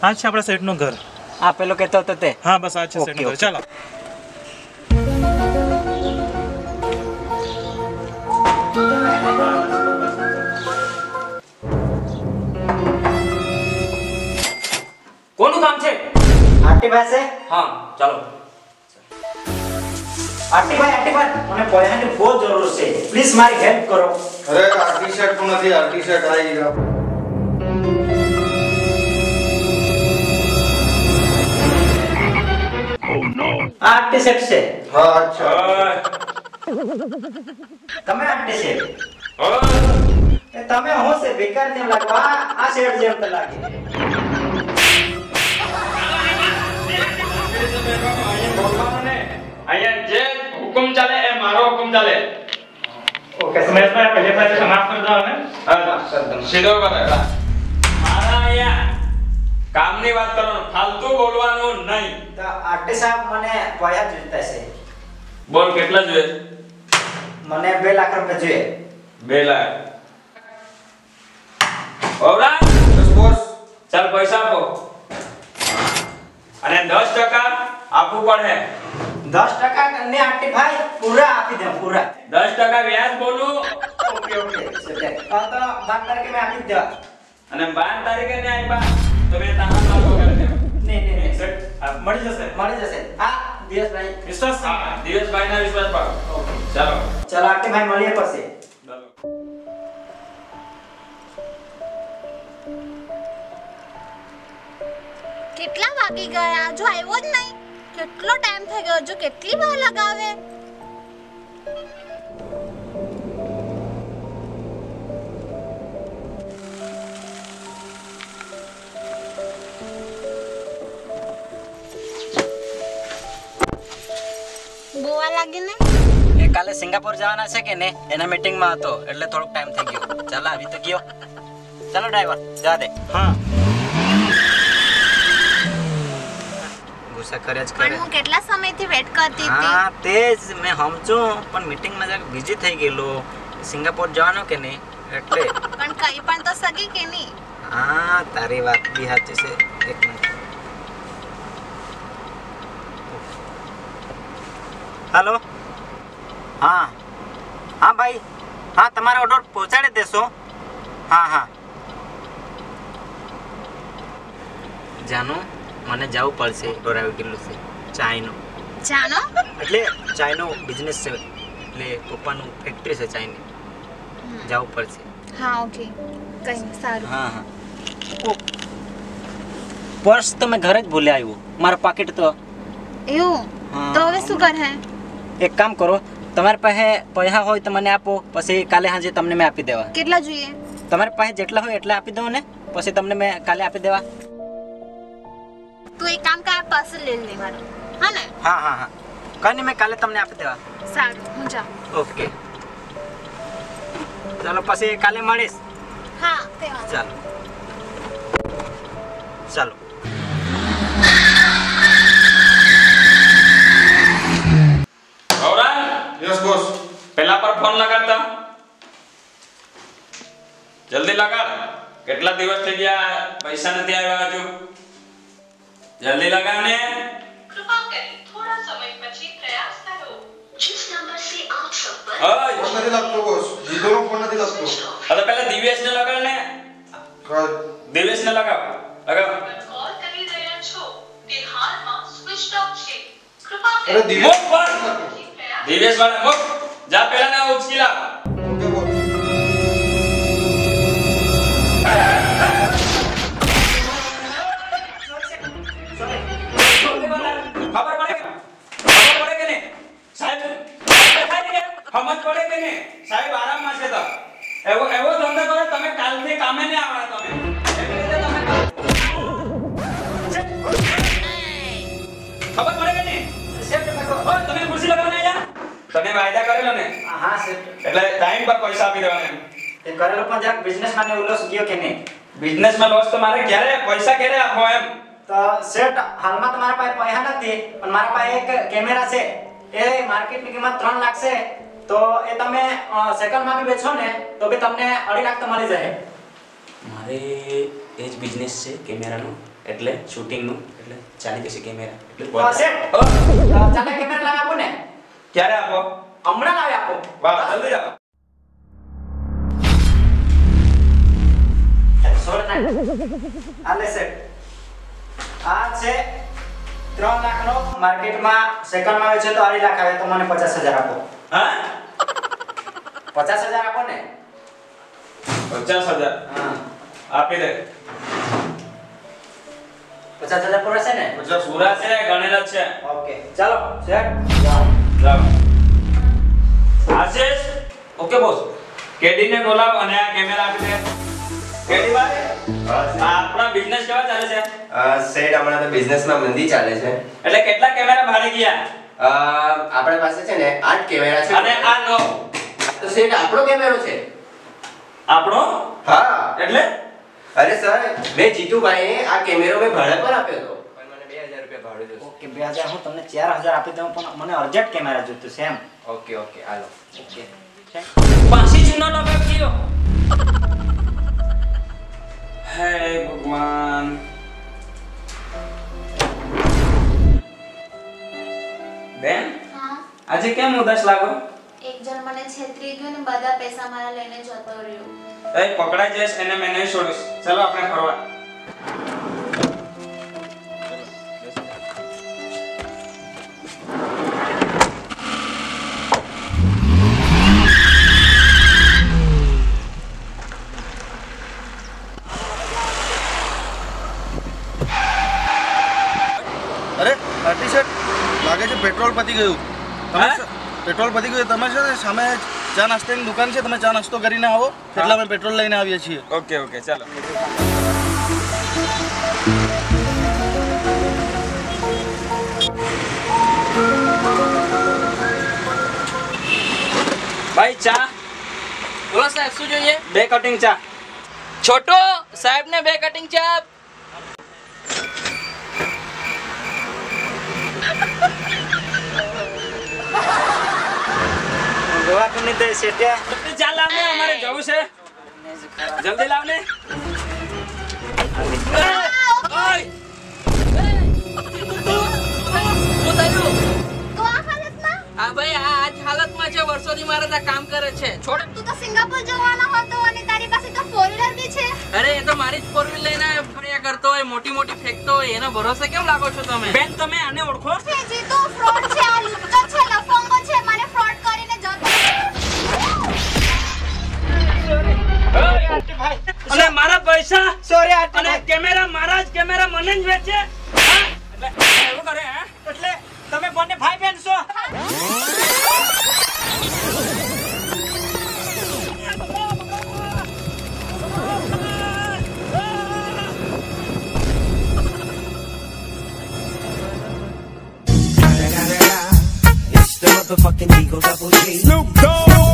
આ છે આપણા સેટનું ઘર. આ પેલો કહેતો હતો તે? હા બસ આ છે સેટનું ઘર. ચાલો. કોનું કામ છે? આટીભાઈ છે? હા ચાલો. આટીભાઈ મને પૈસાની બહુ જરૂર છે, પ્લીઝ મારી હેલ્પ કરો. અરે આર્ટી શર્ટ તો નથી, આર્ટી શર્ટ આવી ગયો. આર્ટી શર્ટ છે? હા અચ્છા. તમે આર્ટી છે? તમે હું છે બેકાર જેમ લાગો, આ શર્ટ જેમ તો લાગે. અહીંયા જે હુકમ ચાલે એ મારો હુકમ ચાલે. ઓકે મહેશભાઈ પહેલે પહેલે સમાપ્ત કરી દો ને. હા સીધો બરાબર. મારા અહીંયા કામની વાત કરવાનું, ફાલતુ બોલવાનું નહીં. તો આર્ટી સાહેબ મને પૈસા જોઈતા છે. બોલ કેટલા જોઈએ? મને 2 લાખ રૂપિયા જોઈએ. 2 લાખ. ઓવરા બસ બોસ. ચાલ પૈસા આપો અને 10% આપવું પડે. 10% ને આટીભાઈ પૂરા આપી દે, પૂરા 10% વ્યાજ બોલું. ઓકે ઓકે તો 12 તારીખે મેં આપી દેવા. અને 12 તારીખે ને આપ્યા તો મેં તારા ચાલુ કરી દે. નહીં મળી જશે. હા દિવેશભાઈ વિશ્વાસ છે? હા દિવસભાઈ ના વિશ્વાસ પાડો. ચાલો ચલો આટીભાઈ મળીએ પછી. કેટલા વાગી ગયા? જો આવ્યો જ નહીં. કેટલો ટાઈમ થઈ ગયો? જો કેટલી વાર લગાવે. બોવા લાગે ને? એ કાલે સિંગાપોર જવાના છે કે ને, એના મીટિંગ માં હતો એટલે થોડોક ટાઈમ થઈ ગયો. ચાલ આવી તો ગયો. ચાલો ડ્રાઈવર જા દે. હા ગુસ્સા કરે જ કરે. પણ હું કેટલા સમયથી વેટ કરતી હતી. હા તે જ મેં સમજું, પણ મીટિંગ માં જરા બિઝી થઈ ગયેલો. સિંગાપોર જવાનો કે નહીં એટલે. પણ કઈ પણ તો સગી કે નહીં? હા તારી વાત બી સાચી છે. એક મિનિટ. હેલો. હા હા ભાઈ, હા તમારો ઓર્ડર પહોંચાડી દેશો. હા જાનું મને જવું પડશે. ઓર્ડર આવી ગયેલું છે ચાયનો. જાનો? એટલે ચાયનો બિઝનેસ છે, એટલે પપ્પાનું ફેક્ટરી છે ચાયની, જવું પડશે. હા ઓકે કઈ નહીં, સારું. હા પર્સ તો મેં ઘરે જ ભૂલી આવ્યો, મારો પાકીટ તો. એવું? તો હવે શું કરે? એક કામ કરો, તમારી પાસે પૈસા હોય તો મને આપો, પછી કાલે સાંજે તમને મેં આપી દેવા. કેટલા જોઈએ? તમારી પાસે જેટલા હોય એટલા આપી દો ને, પછી તમને મેં કાલે આપી દેવા. તું એક કામ કર, પાર્સલ લઈ લે મારું. હા ને? હા કઈ નહીં, મેં કાલે તમને આપી દેવા. સારું હું જાઉં. ઓકે ચાલો પછી કાલે મળીશ. હા તેવા. ચાલો ચાલો. Gaurang yes boss. પેલા પર ફોન લગાડતા. જલ્દી લગાડ. કેટલા દિવસ થઈ ગયા, પૈસા નથી આવ્યા હજુ. જલ્દી લગાડ ને. कृपा करें थोड़ा समय પછી પ્રયાસ કરો. जिस नंबर से आप संपर्क ઓય ફોન નથી લાગતો બોસ. જીતુનો ફોન નથી લાગતો. અરે પેલા દિવ્યેશ ને લગાડ ને. દિવ્યેશ ને લગાવ. કોલ કરી રહ્યા છો તે હાલમાં સ્વિચ ઓફ છે. કૃપા અરે કરી દિવ્યેશ. મુક પર. દિવ્યેશ વાળા મુક. જા પેલા ને ઉચકી લા. Okay boss. ખબર પડે કે નહીં સાહેબ? સમજ પડે કે નહીં સાહેબ? આરામમાં છે તો એવો ધંધો કરો તમે, કાલથી કામે નહીં આવવા તમે. એવી રીતે તમે ખબર પડે કે નહીં? તમે ખુરશી લગાવને યાર. તમે વાયદા કરેલો ને? હા સર. એટલે ટાઈમ પર પૈસા આપી દેવાના. એ કરેલો પણ જરાક બિઝનેસ માં ઉલોસ ગયો કે નહીં? બિઝનેસમાં લોસ તો મારે ક્યારે પૈસા ક્યારે આપો એમ? તો સેટ હાલમાં તમારા પાસે પૈસા નથી, પણ મારા પાસે એક કેમેરા છે, એ માર્કેટની કિંમત 3 લાખ છે. તો એ તમે સેકન્ડમાં બી વેચો ને તો બી તમને 2.5 લાખ તો મળી જાય. મારે એ જ બિઝનેસ છે કેમેરાનો, એટલે શૂટિંગ નું એટલે ચાલી જશે કેમેરા એટલે તો સેટ ચાલે કેમેરા લાવી આપો ને ક્યારે આપો હમણાં લાવી આપો વાહ જલ્દી આપો સોળ ના આલે સેટ આ છે 3 લાખ નો માર્કેટમાં સેકન્ડ માં વેચે તો 2 લાખ આવે તો મને 50,000 આપો હા 50,000 આપો ને 50,000 હા આપી દે 50,000 પૂરા છે ને પૂરા છે ગણેલા છે ઓકે ચાલો સેટ જાઓ ચાલો આશીષ ઓકે બોસ કેડી ને બોલાવ અને આ કેમેરા આપી દે કેડી ભાઈ આપણા બિઝનેસ કેવા ચાલે છે સેટ હમણાં તો બિઝનેસમાં મંદી ચાલે છે એટલે કેટલા કેમેરા ભાડે ગયા આપણા પાસે છે ને 8 કેમેરા છે અને આ 9 તો સેટ આપણો કેમેરો છે આપણો હા એટલે અરે સર મેં જીતુભાઈ આ કેમેરો મેં ભાડે પર આપ્યો હતો પણ મને 2000 રૂપિયા ભાડું જોઈશે ઓકે 2000 હું તમને 4000 આપી દઉં પણ મને અર્જન્ટ કેમેરા જોઈતું છે એમ ઓકે ઓકે હાલો ઓકે પાછી જૂનો ટોપિક કયો હે ભગવાન બેન હા આજે કેમ ઉદાસ લાગો એક જણ મને છેતરી ગયો ને બધા પૈસા મારા લઈને જતો રહ્યો એ પકડાઈ જઈશ એને મેં નહીં છોડીશ ચલો આપણે ફરવા અરે આરટી શર્ટ લાગે છે પેટ્રોલ પતી ગયું તમે હા? પેટ્રોલ પતી ગયું તમે છે ને સામે ચા નાસ્તાની દુકાન છે તમે ચા નાસ્તો કરીને આવો એટલે અમે પેટ્રોલ લઈને આવીએ છીએ ઓકે ઓકે ચાલો ભાઈ ચા બોલો સાહેબ શું જોઈએ 2 કટિંગ ચા છોટો સાહેબ ને 2 કટિંગ ચા ગોવા કોની દે સેટે ચા લાવ ને અમારે જવું છે જલ્દી લાવ ને તો આ હાલતમાં હા ભાઈ આજ હાલતમાં છે વર્ષોથી મારા ત્યાં કામ કરે છે છોડ તું તો સિંગાપુર જવાનો હતો અને તારી પાસે તો ફોર વ્હીલર બી છે અરે એ તો મારી જ ફોર વ્હીલ લઈને ફર્યા કરતો હોય મોટી મોટી ફેંકતો હોય એનો ભરોસે કેમ લાગો છો તમે બેન તમે આને ઓળખો છે જીતુ ફ્રોડ છે આ લુચ્ચો છે લફંગો છે મને ફ્રોડ કરીને જતો અને મારા પૈસા સોરી આટી અને કેમેરા મારા જ કેમેરા મને જ વેચે હા? એટલે એવું કરે હે એટલે તમે બંને ભાઈ બહેન છો It's the motherfucking Eagle Double G. Snoop Dogg.